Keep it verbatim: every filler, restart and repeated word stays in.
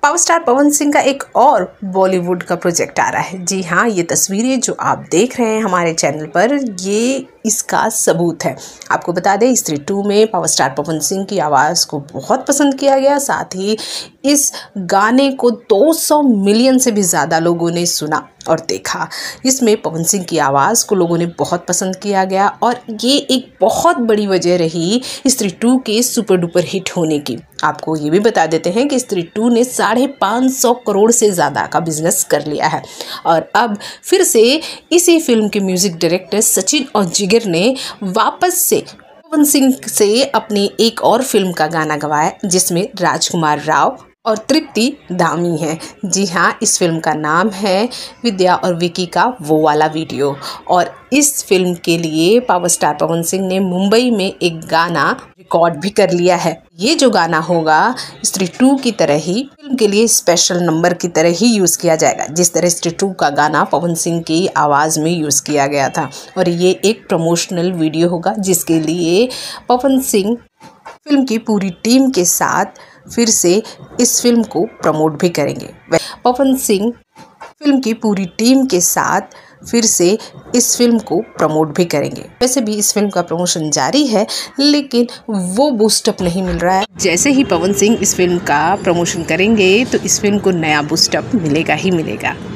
Power star Pawan Singh का एक और बॉलीवुड का प्रोजेक्ट आ रहा है। जी हाँ, ये तस्वीरें जो आप देख रहे हैं हमारे चैनल पर, ये इसका सबूत है। आपको बता दें, स्त्री टू में पावर स्टार पवन सिंह की आवाज़ को बहुत पसंद किया गया। साथ ही इस गाने को दो सौ मिलियन से भी ज़्यादा लोगों ने सुना और देखा। इसमें पवन सिंह की आवाज़ को लोगों ने बहुत पसंद किया गया और ये एक बहुत बड़ी वजह रही स्त्री टू के सुपर डुपर हिट होने की। आपको ये भी बता देते हैं कि स्त्री टू ने साढ़े पाँच सौ करोड़ से ज़्यादा का बिजनेस कर लिया है। और अब फिर से इसी फिल्म के म्यूज़िक डायरेक्टर सचिन और जिगर ने वापस से पवन सिंह से अपनी एक और फिल्म का गाना गवाया, जिसमें राजकुमार राव और तृप्ति धामी है। जी हाँ, इस फिल्म का नाम है विद्या और विकी का वो वाला वीडियो। और इस फिल्म के लिए पावर स्टार पवन सिंह ने मुंबई में एक गाना रिकॉर्ड भी कर लिया है। ये जो गाना होगा स्त्री टू की तरह ही फिल्म के लिए स्पेशल नंबर की तरह ही यूज़ किया जाएगा, जिस तरह स्त्री टू का गाना पवन सिंह की आवाज़ में यूज़ किया गया था। और ये एक प्रमोशनल वीडियो होगा, जिसके लिए पवन सिंह फिल्म की पूरी टीम के साथ फिर से इस फिल्म को प्रमोट भी करेंगे। पवन सिंह फिल्म की पूरी टीम के साथ फिर से इस फिल्म को प्रमोट भी करेंगे। वैसे भी इस फिल्म का प्रमोशन जारी है, लेकिन वो बूस्टअप नहीं मिल रहा है। जैसे ही पवन सिंह इस फिल्म का प्रमोशन करेंगे तो इस फिल्म को नया बूस्टअप मिलेगा ही मिलेगा।